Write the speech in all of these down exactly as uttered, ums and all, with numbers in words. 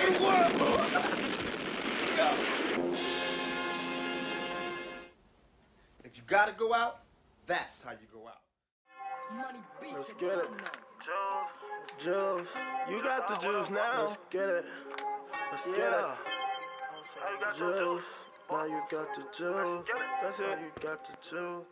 If you gotta go out, that's how you go out. Let's get it. Juice. You got the juice now. Let's get it. Let's get it. Juice. Now you got the juice. That's it. You got the juice.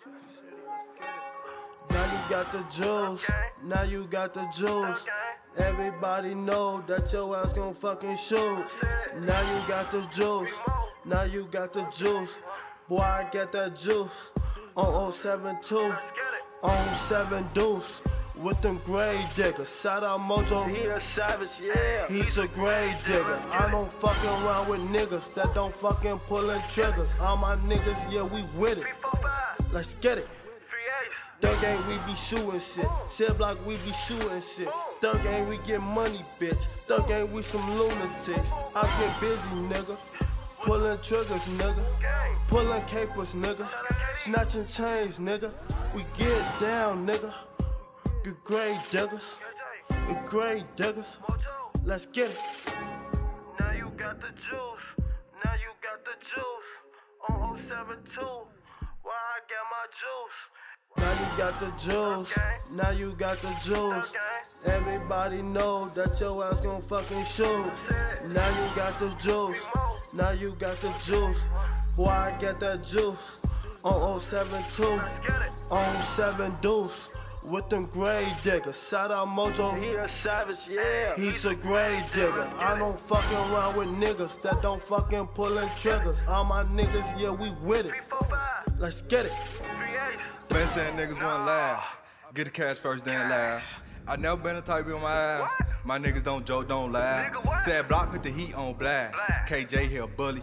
Now you got the juice. Now you got the juice. Everybody know that your ass gon' fucking shoot. Now you got the juice. Now you got the juice. Boy, I got that juice. On oh seven two. On seven deuce. With them grave diggers. Shout out Mojo. He a savage, yeah. He's a grave digger. I don't fucking around with niggas that don't fucking pullin' triggers. All my niggas, yeah, we with it. Let's get it. Third gang, we be shooting shit. Shit block, we be shooting shit. Third gang, we get money, bitch. Third gang, we some lunatics. I get busy, nigga. Pulling triggers, nigga. Pulling capers, nigga. Snatching chains, nigga. We get down, nigga. Good grade diggers. Good grade diggers. Let's get it. Now you got the juice. Now you got the juice. On oh seven two. Why I get my juice? Now you got the juice, now you got the juice. Everybody know that your ass gon' fucking shoot. Now you got the juice, now you got the juice. Boy, I get that juice on oh seven two, on seven deuce. With them grave diggers. Shout out Mojo. He a savage, yeah. He's a grave digger. I don't fucking around with niggas that don't fucking pullin' triggers. All my niggas, yeah, we with it. Let's get it. Been saying niggas wanna laugh. Get the cash first, then laugh. I never been a type on my ass. My niggas don't joke, don't laugh. Said block, put the heat on blast. K J here, bully.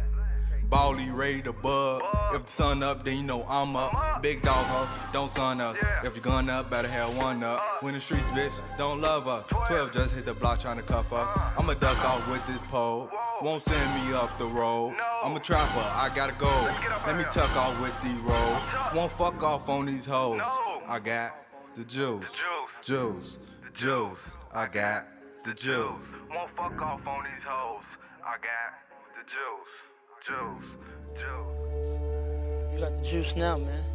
Bally, ready to bug. If the sun up, then you know I'm up. Big dog, ho, don't sun us. If you gun up, better have one up. When the streets, bitch, don't love us. twelve just hit the block trying to cuff us. I'ma duck off with this pole. Won't send me up the road. I'm a trapper, I gotta go. Let me tuck off with these rolls. Won't fuck off on these hoes. I got the juice, juice, juice. I got the juice. Won't fuck off on these hoes. I got the juice, juice, juice. You got the juice now, man.